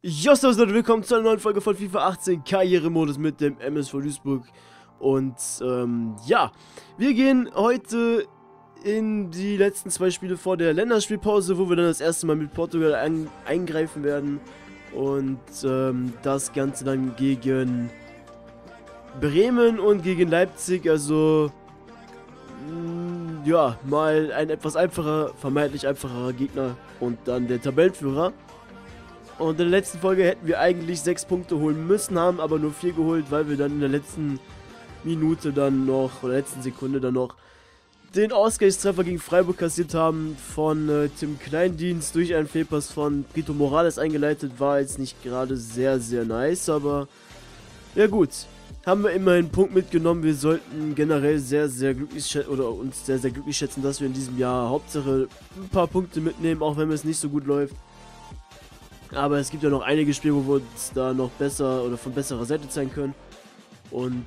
Servus Leute, willkommen zu einer neuen Folge von FIFA 18 Karrieremodus mit dem MSV Duisburg. Und ja, wir gehen heute in die letzten zwei Spiele vor der Länderspielpause, wo wir dann das erste Mal mit Portugal eingreifen werden. Und das Ganze dann gegen Bremen und gegen Leipzig, also ja, mal ein etwas einfacher, vermeintlich einfacherer Gegner und dann der Tabellenführer. Und in der letzten Folge hätten wir eigentlich 6 Punkte holen müssen, haben aber nur 4 geholt, weil wir dann in der letzten Minute dann noch, oder letzten Sekunde dann noch, den Ausgleichstreffer gegen Freiburg kassiert haben von Tim Kleindienst durch einen Fehlpass von Brito Morales eingeleitet. War jetzt nicht gerade sehr, sehr nice, aber ja gut. Haben wir immerhin einen Punkt mitgenommen. Wir sollten generell sehr, sehr glücklich schätzen, oder uns sehr, sehr glücklich schätzen, dass wir in diesem Jahr Hauptsache ein paar Punkte mitnehmen, auch wenn es nicht so gut läuft. Aber es gibt ja noch einige Spiele, wo wir uns da noch besser oder von besserer Seite zeigen können. Und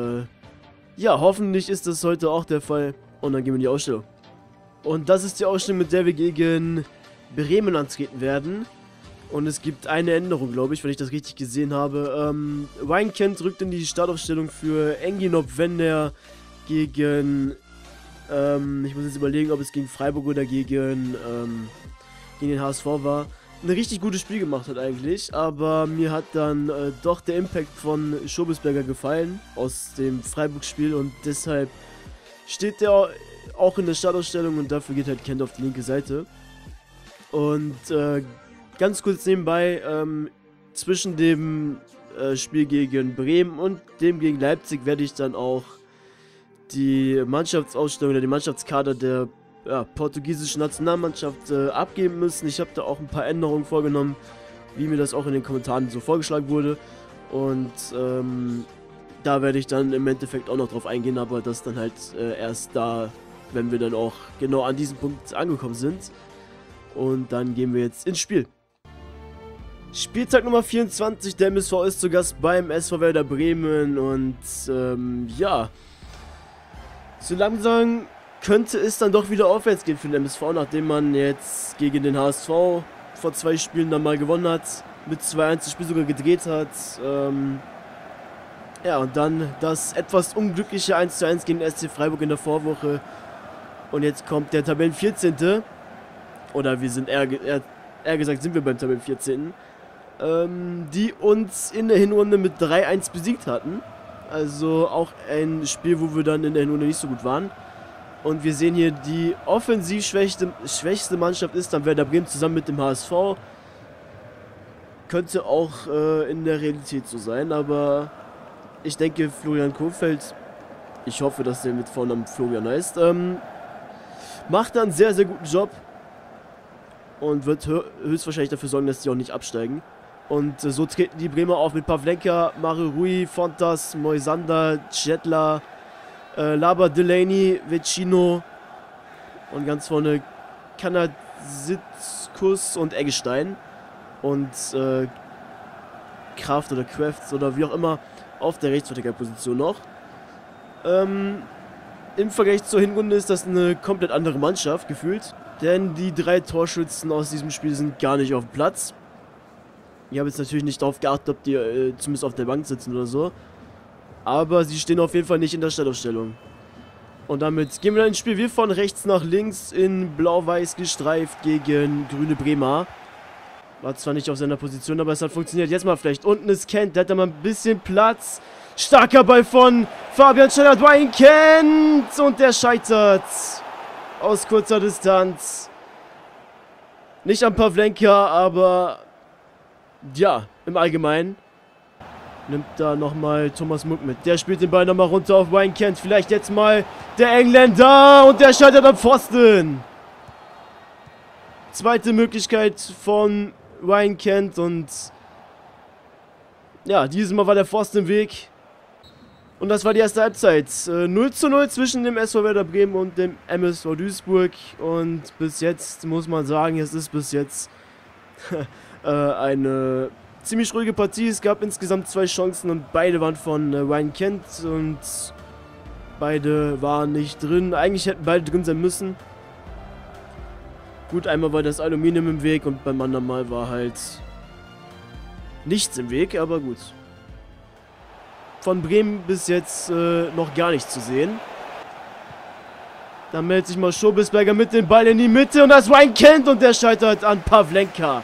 ja, hoffentlich ist das heute auch der Fall. Und dann gehen wir in die Ausstellung. Und das ist die Ausstellung, mit der wir gegen Bremen antreten werden. Und es gibt eine Änderung, glaube ich, wenn ich das richtig gesehen habe. Wijnaldum rückt in die Startaufstellung für Enginop, wenn er gegen, ich muss jetzt überlegen, ob es gegen Freiburg oder gegen den HSV war. Ein richtig gutes Spiel gemacht hat eigentlich, aber mir hat dann doch der Impact von Schobesberger gefallen aus dem Freiburg-Spiel und deshalb steht der auch in der Startausstellung und dafür geht halt Kent auf die linke Seite. Und ganz kurz nebenbei, zwischen dem Spiel gegen Bremen und dem gegen Leipzig werde ich dann auch die Mannschaftsausstellung oder die Mannschaftskader der portugiesischen Nationalmannschaft abgeben müssen. Ich habe da auch ein paar Änderungen vorgenommen, wie mir das auch in den Kommentaren so vorgeschlagen wurde. Und da werde ich dann im Endeffekt auch noch drauf eingehen, aber das dann halt erst da, wenn wir dann auch genau an diesem Punkt angekommen sind. Und dann gehen wir jetzt ins Spiel. Spieltag Nummer 24, der MSV ist zu Gast beim SV Werder Bremen und ja, so langsam könnte es dann doch wieder aufwärts gehen für den MSV, nachdem man jetzt gegen den HSV vor 2 Spielen dann mal gewonnen hat, mit 2-1 das Spiel sogar gedreht hat. Ja, und dann das etwas unglückliche 1:1 gegen den SC Freiburg in der Vorwoche. Und jetzt kommt der Tabellen 14. Oder wir sind eher gesagt sind wir beim Tabellen 14. Die uns in der Hinrunde mit 3:1 besiegt hatten. Also auch ein Spiel, wo wir dann in der Hinrunde nicht so gut waren. Und wir sehen hier, die offensiv schwächste Mannschaft ist dann Werder Bremen zusammen mit dem HSV. Könnte auch in der Realität so sein, aber ich denke Florian Kohfeldt, ich hoffe, dass der mit Vornamen Florian heißt, macht da einen sehr, sehr guten Job und wird höchstwahrscheinlich dafür sorgen, dass die auch nicht absteigen. Und so treten die Bremer auf mit Pavlenka, Mario Rui, Fontas, Moisander, Chetla, Laba, Delaney, Vecino und ganz vorne Kanazitskus und Eggestein und Kraft oder Crafts oder wie auch immer auf der Rechtsverteidigerposition noch. Im Vergleich zur Hinrunde ist das eine komplett andere Mannschaft gefühlt, denn die 3 Torschützen aus diesem Spiel sind gar nicht auf dem Platz. Ich habe jetzt natürlich nicht darauf geachtet, ob die zumindest auf der Bank sitzen oder so. Aber sie stehen auf jeden Fall nicht in der Startaufstellung. Und damit gehen wir dann ins Spiel. Wir von rechts nach links in blau-weiß gestreift gegen grüne Bremer. War zwar nicht auf seiner Position, aber es hat funktioniert. Jetzt mal vielleicht. Unten ist Kent, der hat da mal ein bisschen Platz. Starker Ball von Fabian Scheller-Dwayne Kent. Und der scheitert aus kurzer Distanz. Nicht an Pavlenka, aber ja, im Allgemeinen. Nimmt da nochmal Thomas Muck mit. Der spielt den Ball nochmal runter auf Wayne Kent. Vielleicht jetzt mal der Engländer. Und der scheitert am Pfosten. Zweite Möglichkeit von Wayne Kent. Und ja, dieses Mal war der Pfosten im Weg. Und das war die erste Halbzeit. 0:0 zwischen dem SV Werder Bremen und dem MSV Duisburg. Und bis jetzt muss man sagen, es ist bis jetzt eine ziemlich ruhige Partie. Es gab insgesamt 2 Chancen und beide waren von Wayne Kent und beide waren nicht drin. Eigentlich hätten beide drin sein müssen. Gut, einmal war das Aluminium im Weg und beim anderen Mal war halt nichts im Weg, aber gut. Von Bremen bis jetzt noch gar nichts zu sehen. Dann meldet sich mal Schobelsberger mit dem Ball in die Mitte und das ist Ryan Kent und der scheitert an Pavlenka.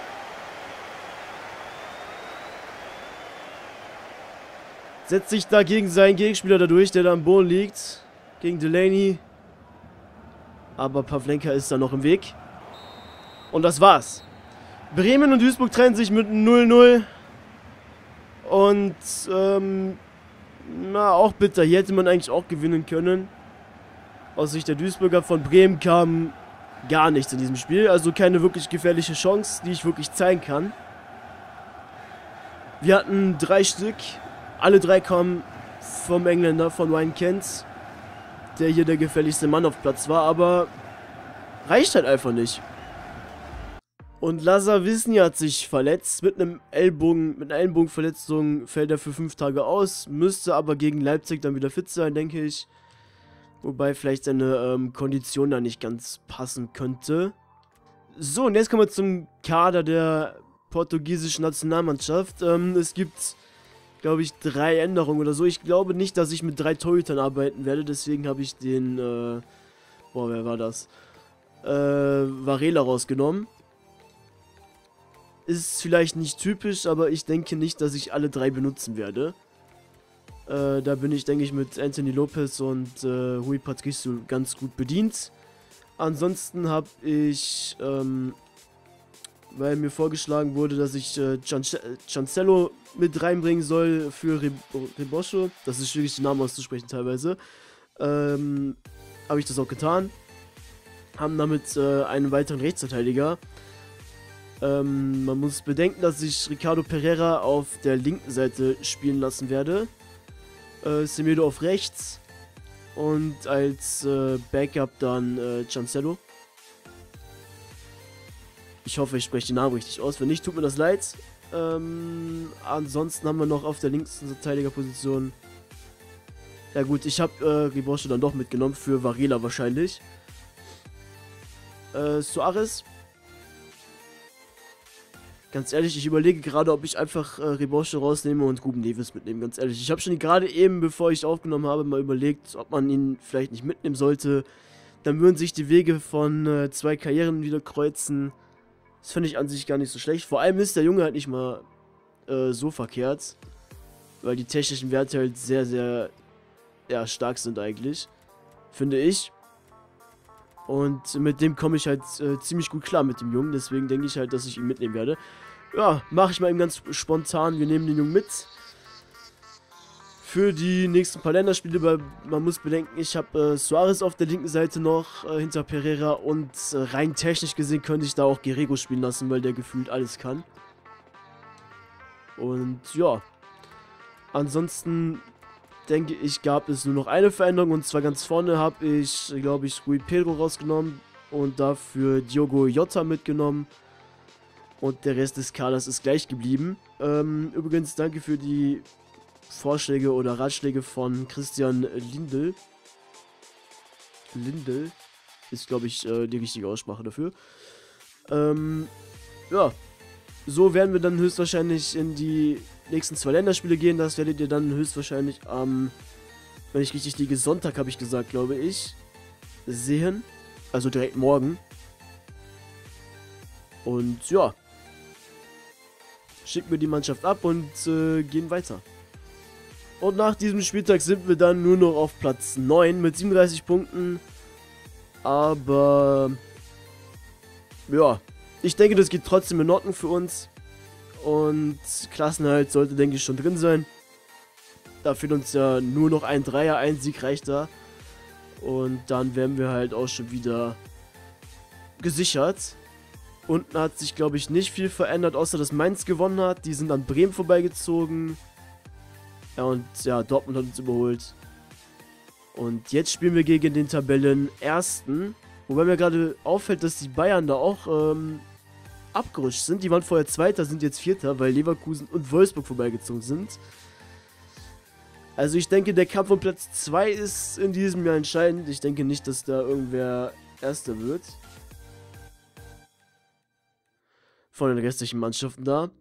Setzt sich da gegen seinen Gegenspieler dadurch, der da am Boden liegt. Gegen Delaney. Aber Pavlenka ist da noch im Weg. Und das war's. Bremen und Duisburg trennen sich mit 0-0. Und, na, auch bitter. Hier hätte man eigentlich auch gewinnen können. Aus Sicht der Duisburger. Von Bremen kam gar nichts in diesem Spiel. Also keine wirklich gefährliche Chance, die ich wirklich zeigen kann. Wir hatten 3 Stück. Alle 3 kamen vom Engländer, von Ryan Kent. Der hier der gefährlichste Mann auf Platz war. Aber reicht halt einfach nicht. Und Lazar Wisni hat sich verletzt. Mit einer Ellenbogenverletzung fällt er für 5 Tage aus. Müsste aber gegen Leipzig dann wieder fit sein, denke ich. Wobei vielleicht seine Kondition da nicht ganz passen könnte. So, und jetzt kommen wir zum Kader der portugiesischen Nationalmannschaft. Es gibt, glaube ich, 3 Änderungen oder so. Ich glaube nicht, dass ich mit 3 Torhütern arbeiten werde. Deswegen habe ich den, wer war das? Varela rausgenommen. Ist vielleicht nicht typisch, aber ich denke nicht, dass ich alle 3 benutzen werde. Da bin ich, denke ich, mit Anthony Lopez und Rui Patricio ganz gut bedient. Ansonsten habe ich, weil mir vorgeschlagen wurde, dass ich Cancelo mit reinbringen soll für Reboscho. Das ist schwierig, den Namen auszusprechen teilweise. Habe ich das auch getan. Haben damit einen weiteren Rechtsverteidiger. Man muss bedenken, dass ich Ricardo Pereira auf der linken Seite spielen lassen werde. Semedo auf rechts. Und als Backup dann Cancelo. Ich hoffe, ich spreche den Namen richtig aus. Wenn nicht, tut mir das leid. Ansonsten haben wir noch auf der linken Verteidigerposition. Ja gut, ich habe Rebosche dann doch mitgenommen. Für Varela wahrscheinlich. Suarez. Ganz ehrlich, ich überlege gerade, ob ich einfach Rebosche rausnehme und Ruben Neves mitnehme. Ganz ehrlich, ich habe schon gerade eben, bevor ich aufgenommen habe, mal überlegt, ob man ihn vielleicht nicht mitnehmen sollte. Dann würden sich die Wege von 2 Karrieren wieder kreuzen. Das finde ich an sich gar nicht so schlecht. Vor allem ist der Junge halt nicht mal so verkehrt. Weil die technischen Werte halt sehr, sehr stark sind eigentlich. Finde ich. Und mit dem komme ich halt ziemlich gut klar mit dem Jungen. Deswegen denke ich halt, dass ich ihn mitnehmen werde. Ja, mache ich mal eben ganz spontan. Wir nehmen den Jungen mit. Für die nächsten paar Länderspiele, weil man muss bedenken, ich habe Suarez auf der linken Seite noch hinter Pereira. Und rein technisch gesehen könnte ich da auch Guerrero spielen lassen, weil der gefühlt alles kann. Und ja, ansonsten denke ich, gab es nur noch eine Veränderung, und zwar ganz vorne habe ich, glaube ich, Rui Pedro rausgenommen und dafür Diogo Jota mitgenommen, und der Rest des Kaders ist gleich geblieben. Übrigens danke für die Vorschläge oder Ratschläge von Christian Lindl. Lindl ist, glaube ich, die richtige Aussprache dafür. Ja, so werden wir dann höchstwahrscheinlich in die nächsten 2 Länderspiele gehen. Das werdet ihr dann höchstwahrscheinlich am, wenn ich richtig liege, Sonntag, habe ich gesagt, glaube ich, sehen. Also direkt morgen. Und ja, schicken wir die Mannschaft ab und gehen weiter. Und nach diesem Spieltag sind wir dann nur noch auf Platz 9 mit 37 Punkten. Aber ja, ich denke, das geht trotzdem in Ordnung für uns. Und Klassenerhalt sollte, denke ich, schon drin sein. Da fehlt uns ja nur noch ein Dreier, ein Sieg reicht da. Und dann werden wir halt auch schon wieder gesichert. Unten hat sich, glaube ich, nicht viel verändert, außer dass Mainz gewonnen hat. Die sind an Bremen vorbeigezogen. Ja, und ja, Dortmund hat uns überholt. Und jetzt spielen wir gegen den Tabellenersten. Wobei mir gerade auffällt, dass die Bayern da auch abgerutscht sind. Die waren vorher Zweiter, sind jetzt Vierter, weil Leverkusen und Wolfsburg vorbeigezogen sind. Also ich denke, der Kampf um Platz 2 ist in diesem Jahr entscheidend. Ich denke nicht, dass da irgendwer Erster wird. Von den restlichen Mannschaften da.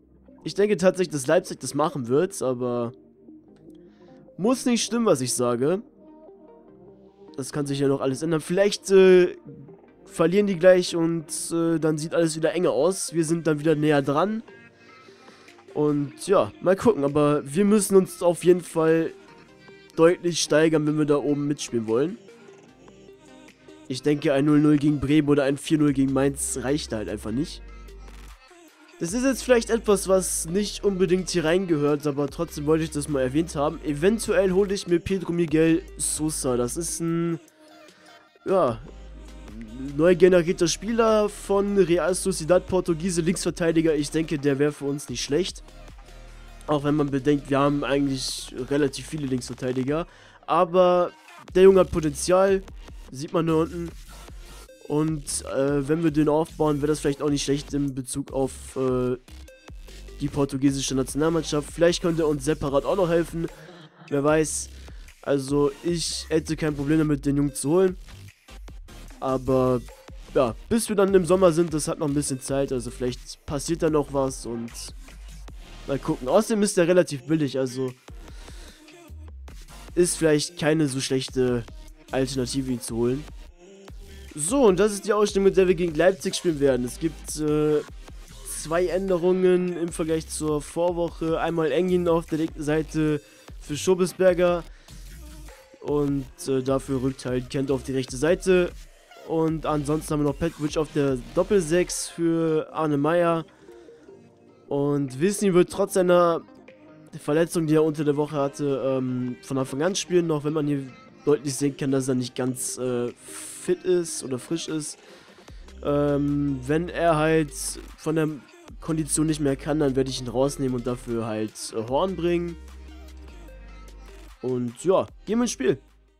Ich denke tatsächlich, dass Leipzig das machen wird, aber muss nicht stimmen, was ich sage. Das kann sich ja noch alles ändern. Vielleicht verlieren die gleich und dann sieht alles wieder enger aus. Wir sind dann wieder näher dran. Und ja, mal gucken. Aber wir müssen uns auf jeden Fall deutlich steigern, wenn wir da oben mitspielen wollen. Ich denke, ein 0-0 gegen Bremen oder ein 4-0 gegen Mainz reicht halt einfach nicht. Das ist jetzt vielleicht etwas, was nicht unbedingt hier reingehört, aber trotzdem wollte ich das mal erwähnt haben. Eventuell hole ich mir Pedro Miguel Sosa. Das ist ein, ja, neu generierter Spieler von Real Sociedad, Portugiese, Linksverteidiger. Ich denke, der wäre für uns nicht schlecht. Auch wenn man bedenkt, wir haben eigentlich relativ viele Linksverteidiger. Aber der Junge hat Potenzial, sieht man da unten. Und wenn wir den aufbauen, wäre das vielleicht auch nicht schlecht in Bezug auf die portugiesische Nationalmannschaft. Vielleicht könnte er uns separat auch noch helfen. Wer weiß. Also ich hätte kein Problem damit, den Jungen zu holen. Aber ja, bis wir dann im Sommer sind, das hat noch ein bisschen Zeit. Also vielleicht passiert da noch was und mal gucken. Außerdem ist der relativ billig. Also ist vielleicht keine so schlechte Alternative, ihn zu holen. So, und das ist die Ausstellung, mit der wir gegen Leipzig spielen werden. Es gibt zwei Änderungen im Vergleich zur Vorwoche. Einmal Engin auf der linken Seite für Schobesberger. Und dafür rückt halt Kent auf die rechte Seite. Und ansonsten haben wir noch Petkovic auf der Doppel-6 für Arne Meyer. Und Wisni wird trotz seiner Verletzung, die er unter der Woche hatte, von Anfang an spielen. Noch wenn man hier deutlich sehen kann, dass er nicht ganz fit ist oder frisch ist. Wenn er halt von der Kondition nicht mehr kann, dann werde ich ihn rausnehmen und dafür halt Horn bringen. Und ja, gehen wir ins Spiel.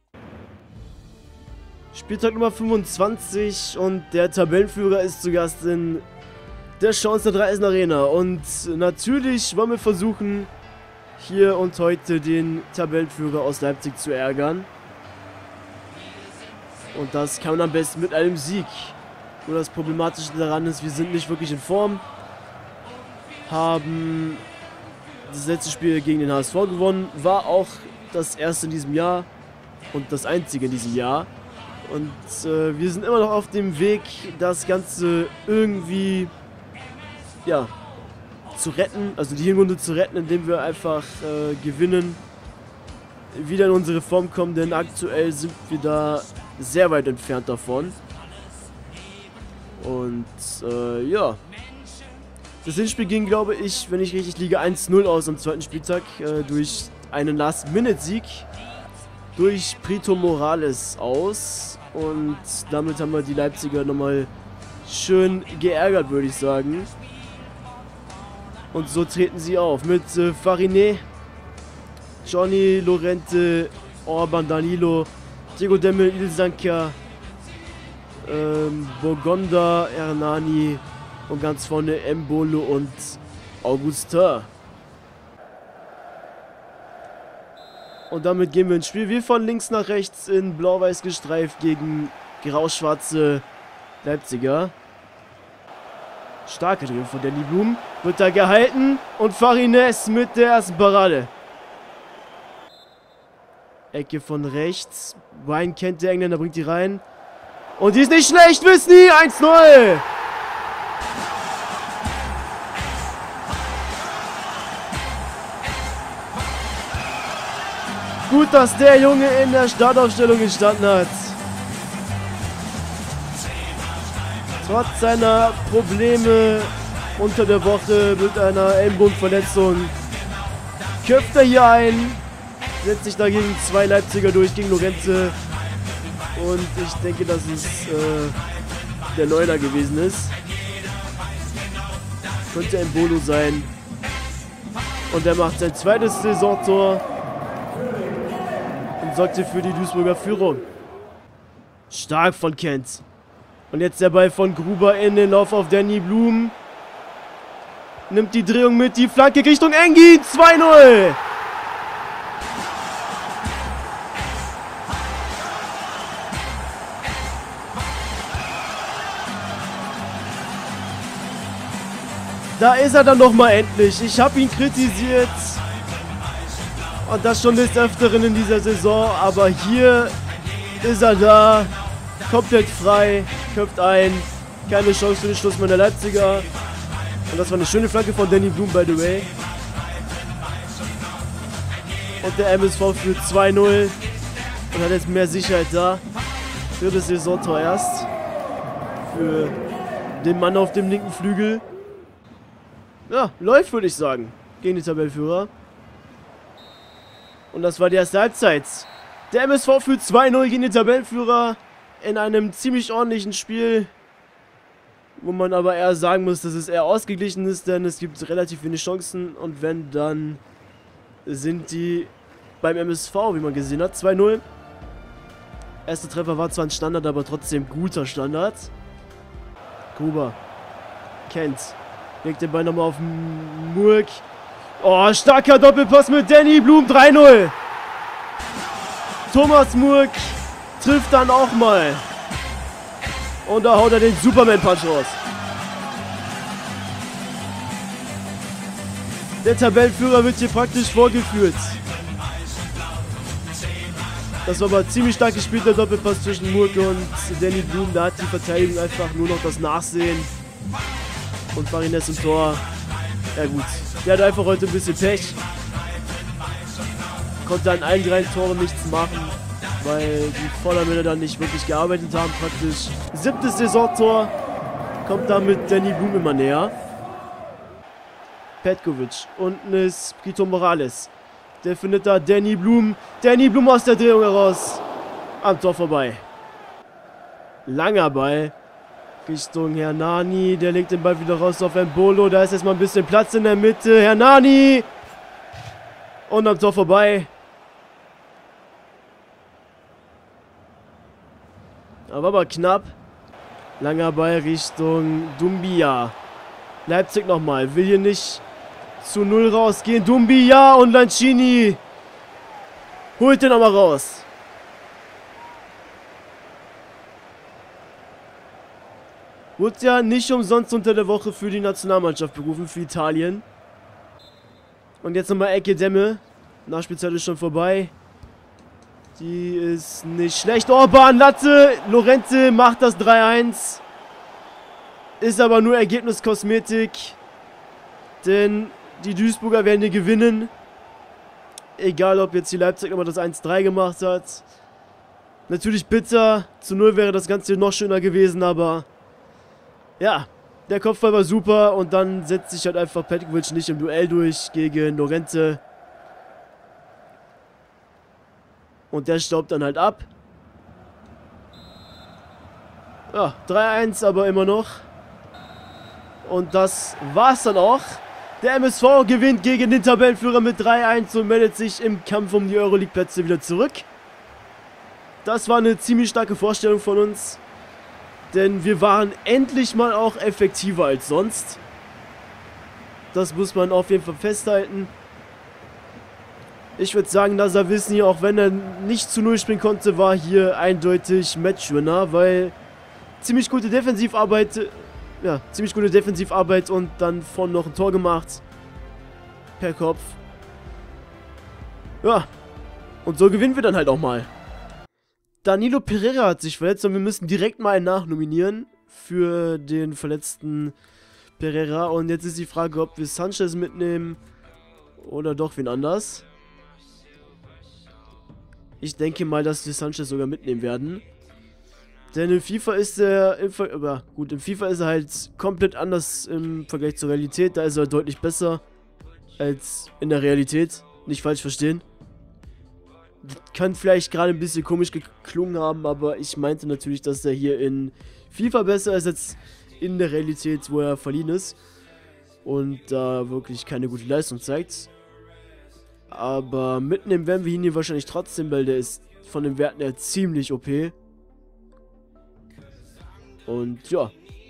Spieltag Nummer 25 und der Tabellenführer ist zu Gast in der Chance der Dreieisen Arena. Und natürlich wollen wir versuchen, hier und heute den Tabellenführer aus Leipzig zu ärgern. Und das kann man am besten mit einem Sieg. Nur das Problematische daran ist, wir sind nicht wirklich in Form. Haben das letzte Spiel gegen den HSV gewonnen. War auch das erste in diesem Jahr und das einzige in diesem Jahr. Und wir sind immer noch auf dem Weg, das Ganze irgendwie, ja, zu retten. Also die Hinrunde zu retten, indem wir einfach gewinnen. Wieder in unsere Form kommen, denn aktuell sind wir da sehr weit entfernt davon. Und ja. Das Hinspiel ging, glaube ich, wenn ich richtig liege, 1-0 aus am zweiten Spieltag durch einen Last-Minute-Sieg durch Prito Morales aus. Und damit haben wir die Leipziger nochmal schön geärgert, würde ich sagen. Und so treten sie auf mit Fariné, Johnny, Lorente, Orban, Danilo, Diego Demmel, Ilsanker, Bogonda, Hernani und ganz vorne Embolo und Augustin. Und damit gehen wir ins Spiel. Wir von links nach rechts in blau-weiß gestreift gegen grau-schwarze Leipziger. Starke Drehung von Danny Blum. Wird da gehalten. Und Farines mit der ersten Parade. Ecke von rechts. Ryan kennt der Engländer, bringt die rein. Und die ist nicht schlecht, Wisni. 1-0. Gut, dass der Junge in der Startaufstellung gestanden hat. Trotz seiner Probleme unter der Woche mit einer Ellenbogenverletzung köpft er hier ein, setzt sich dagegen zwei Leipziger durch gegen Lorente. Und ich denke, dass es der Neuner gewesen ist. Könnte Embolo sein. Und er macht sein zweites Saisontor und sorgte für die Duisburger Führung. Stark von Kent. Und jetzt der Ball von Gruber in den Lauf auf Danny Blum. Nimmt die Drehung mit, die Flanke Richtung Engin. 2-0. Da ist er dann nochmal endlich. Ich habe ihn kritisiert. Und das schon des Öfteren in dieser Saison. Aber hier ist er da. Komplett frei. Köpft ein. Keine Chance für den Schluss meiner Leipziger. Und das war eine schöne Flanke von Danny Blum, by the way. Und der MSV führt 2-0. Und hat jetzt mehr Sicherheit da. Für das Saisontor erst. Für den Mann auf dem linken Flügel. Ja, läuft, würde ich sagen. Gegen den Tabellenführer. Und das war die erste Halbzeit. Der MSV führt 2-0 gegen den Tabellenführer. In einem ziemlich ordentlichen Spiel. Wo man aber eher sagen muss, dass es eher ausgeglichen ist, denn es gibt relativ wenig Chancen. Und wenn, dann sind die beim MSV, wie man gesehen hat, 2-0. Erster Treffer war zwar ein Standard, aber trotzdem guter Standard. Gruber. Kent. Legt den Ball nochmal auf Murk. Oh, starker Doppelpass mit Danny Blum, 3-0. Thomas Murk trifft dann auch mal. Und da haut er den Superman-Punch raus. Der Tabellenführer wird hier praktisch vorgeführt. Das war aber ziemlich stark gespielt, der Doppelpass zwischen Murk und Danny Blum. Da hat die Verteidigung einfach nur noch das Nachsehen. Und Farines im Tor. Ja gut, der hat einfach heute ein bisschen Pech. Konnte an allen 3 Toren nichts machen, weil die Vordermänner dann nicht wirklich gearbeitet haben praktisch. 7. Saisontor. Kommt damit Danny Blum immer näher. Petkovic. Unten ist Pito Morales. Der findet da Danny Blum. Danny Blum aus der Drehung heraus. Am Tor vorbei. Langer Ball. Richtung Hernani. Der legt den Ball wieder raus auf Embolo. Da ist erstmal ein bisschen Platz in der Mitte. Hernani. Und am Tor vorbei. Aber knapp. Langer Ball Richtung Doumbia. Leipzig nochmal. Will hier nicht zu 0 rausgehen. Doumbia und Lanzini holt den nochmal raus. Wurde ja nicht umsonst unter der Woche für die Nationalmannschaft berufen, für Italien. Und jetzt nochmal Ecke Demme. Nachspielzeit ist schon vorbei. Die ist nicht schlecht. Orban, Latte. Lorente macht das 3-1. Ist aber nur Ergebniskosmetik. Denn die Duisburger werden hier gewinnen. Egal, ob jetzt die Leipzig nochmal das 1-3 gemacht hat. Natürlich bitter. Zu 0 wäre das Ganze noch schöner gewesen, aber ja, der Kopfball war super. Und dann setzt sich halt einfach Petkovic nicht im Duell durch gegen Lorente. Und der staubt dann halt ab. Ja, 3-1 aber immer noch. Und das war's dann auch. Der MSV gewinnt gegen den Tabellenführer mit 3-1 und meldet sich im Kampf um die Euroleague-Plätze wieder zurück. Das war eine ziemlich starke Vorstellung von uns. Denn wir waren endlich mal auch effektiver als sonst. Das muss man auf jeden Fall festhalten. Ich würde sagen, dass Savisny, auch wenn er nicht zu 0 spielen konnte, war hier eindeutig Matchwinner, weil ziemlich gute Defensivarbeit, und dann von noch ein Tor gemacht. Per Kopf. Ja, und so gewinnen wir dann halt auch mal. Danilo Pereira hat sich verletzt und wir müssen direkt mal nachnominieren für den verletzten Pereira. Und jetzt ist die Frage, ob wir Sanchez mitnehmen oder doch wen anders. Ich denke mal, dass wir Sanchez sogar mitnehmen werden. Denn in FIFA ist er, im FIFA ist er halt komplett anders im Vergleich zur Realität. Da ist er deutlich besser als in der Realität. Nicht falsch verstehen. Das kann vielleicht gerade ein bisschen komisch geklungen haben, aber ich meinte natürlich, dass er hier in FIFA besser ist als in der Realität, wo er verliehen ist. Und da wirklich keine gute Leistung zeigt. Aber mitnehmen werden wir ihn hier wahrscheinlich trotzdem, weil der ist von den Werten her ziemlich OP. Und ja.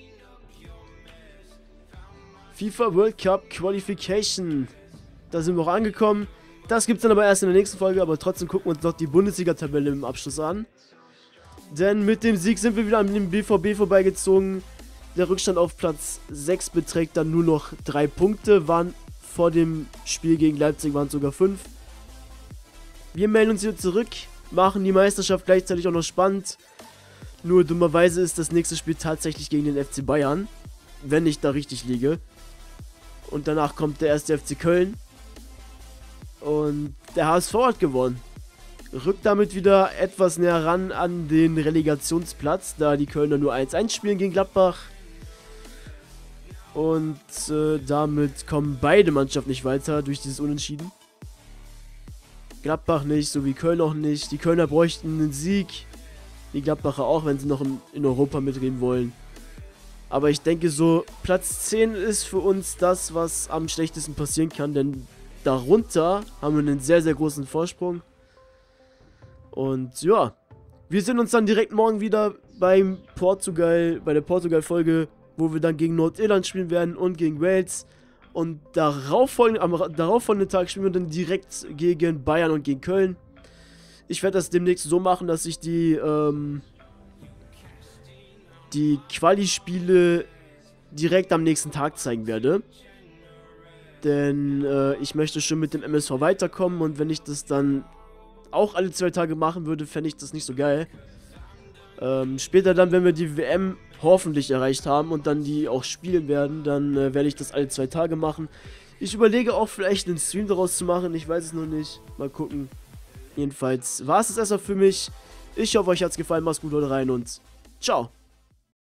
FIFA World Cup Qualification. Da sind wir auch angekommen. Das gibt es dann aber erst in der nächsten Folge, aber trotzdem gucken wir uns noch die Bundesliga-Tabelle im Abschluss an. Denn mit dem Sieg sind wir wieder an dem BVB vorbeigezogen. Der Rückstand auf Platz 6 beträgt dann nur noch 3 Punkte, waren vor dem Spiel gegen Leipzig waren es sogar 5. Wir melden uns hier zurück, machen die Meisterschaft gleichzeitig auch noch spannend. Nur dummerweise ist das nächste Spiel tatsächlich gegen den FC Bayern, wenn ich da richtig liege. Und danach kommt der erste FC Köln. Und der HSV hat gewonnen. Rückt damit wieder etwas näher ran an den Relegationsplatz, da die Kölner nur 1-1 spielen gegen Gladbach. Und damit kommen beide Mannschaften nicht weiter durch dieses Unentschieden. Gladbach nicht, sowie Köln auch nicht. Die Kölner bräuchten einen Sieg. Die Gladbacher auch, wenn sie noch in Europa mitreden wollen. Aber ich denke so, Platz 10 ist für uns das, was am schlechtesten passieren kann. Denn darunter haben wir einen sehr, sehr großen Vorsprung. Und ja, wir sehen uns dann direkt morgen wieder bei der Portugal-Folge, wo wir dann gegen Nordirland spielen werden und gegen Wales. Und am darauffolgenden Tag spielen wir dann direkt gegen Bayern und gegen Köln. Ich werde das demnächst so machen, dass ich die Quali-Spiele direkt am nächsten Tag zeigen werde. Denn ich möchte schon mit dem MSV weiterkommen und wenn ich das dann auch alle 2 Tage machen würde, fände ich das nicht so geil. Später dann, wenn wir die WM hoffentlich erreicht haben und dann die auch spielen werden, dann werde ich das alle 2 Tage machen. Ich überlege auch vielleicht einen Stream daraus zu machen, ich weiß es noch nicht. Mal gucken. Jedenfalls war es das erstmal für mich. Ich hoffe, euch hat es gefallen. Macht's gut, Leute, rein und ciao.